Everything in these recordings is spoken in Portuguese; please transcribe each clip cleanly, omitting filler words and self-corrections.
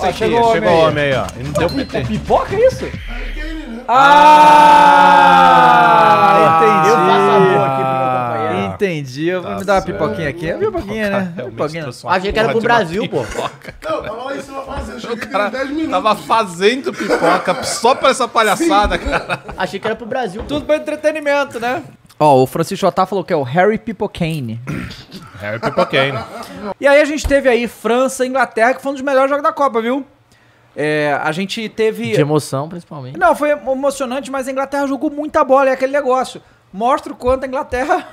sequinha. Chegou o homem aí, ó. E não deu PT. Pipoca é isso? entendi. Eu faço amor aqui pro meu companheiro. Entendi. Eu vou me dar uma pipoquinha aqui. É pipoquinha, né? Pipoquinha. Achei que era pro Brasil, pô. Não, tava lá em cima fazendo. Cheguei O cara 10 minutos. tava fazendo pipoca só pra essa palhaçada, cara. Achei que era pro Brasil, pô. Tudo pra entretenimento, né? Ó, o Francisco Otá falou que é o Harry Pipocane. Harry Pipoquinho. E aí a gente teve aí França e Inglaterra, que foi um dos melhores jogos da Copa, viu? A gente teve... De emoção, principalmente. Não, foi emocionante, mas a Inglaterra jogou muita bola, é aquele negócio. Mostra o quanto a Inglaterra,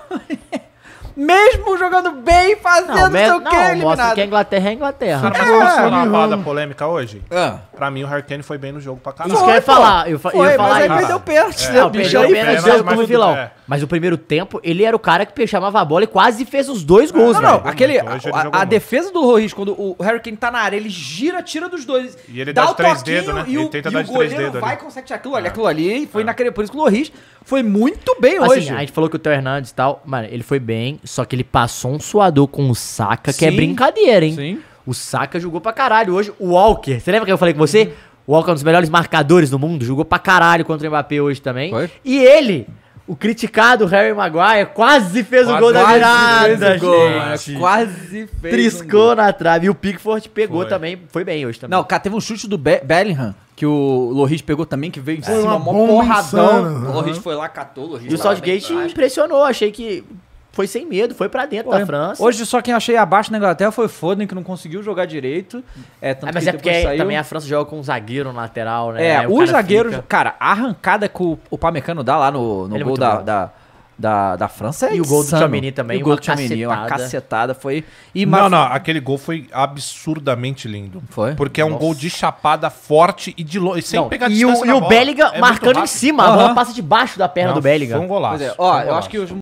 mesmo jogando bem, fazendo não sei o que, mostra eliminado. que a Inglaterra é a Inglaterra. Cara, mas posso falar uma parada polêmica hoje? Ah. Pra mim, o Harry Kane foi bem no jogo pra caralho. Isso que eu ia falar. Eu ia Foi, falar mas aí isso. perdeu pênalti, né? Não, O bicho perdeu aí pênalti, fudeu deu como tudo. vilão. é. Mas o primeiro tempo, ele era o cara que chamava a bola e quase fez os 2 gols, Não, velho. não, aquele, muito. Hoje ele jogou a muito. defesa do Lloris, quando o Harry Kane tá na área, ele gira, tira dos dois. E ele dá de o três toquinho dedos, né? E Ele o, tenta e dar o de três goleiro dedos vai ali. consegue tirar aquilo ali. Aquilo ali foi naquele... Por isso que o Lloris foi muito bem Assim, hoje. a gente falou que o Theo Hernandes e tal, mano, ele foi bem, só que ele passou um suador com o Saka, que é Sim. brincadeira, hein? Sim. O Saka jogou pra caralho hoje. O Walker, você lembra que eu falei com você? O Walker é um dos melhores marcadores do mundo, jogou pra caralho contra o Mbappé hoje também. Foi. E ele, o criticado Harry Maguire, quase fez o gol da Quase virada, fez o gol, mano. gente. Quase fez. Triscou na trave. E o Pickford pegou Foi. também, foi bem hoje também. Não, cara, teve um chute do Bellingham, que o Lloris pegou também, que veio em Foi cima, uma mó bomba porradão. insana, O Lloris foi lá, catou, o Lloris E o tava bem Southgate atrás. impressionou, achei que foi sem medo, foi pra dentro da França. Hoje só quem achei abaixo na Inglaterra foi o Foden, que não conseguiu jogar direito. Tanto mas que é porque depois saiu. também a França joga com um zagueiro no lateral, né? Aí o os cara zagueiros... fica- Cara, a arrancada que o Pamecano dá lá no Ele é gol muito bom. da França é E o gol do insano. Tchouaméni também, E o gol uma do Tchouaméni, uma cacetada. cacetada. Foi... E Não, não, aquele gol foi absurdamente lindo. Foi? Porque é um gol de chapada forte e de longe, sem Não, pegar e distância o, na e o bola. Bellingham É muito marcando em rápido. cima, a bola passa debaixo da perna Não, do Bellingham. Foi um golaço. Pois é, foi um ó, eu golaço. acho que os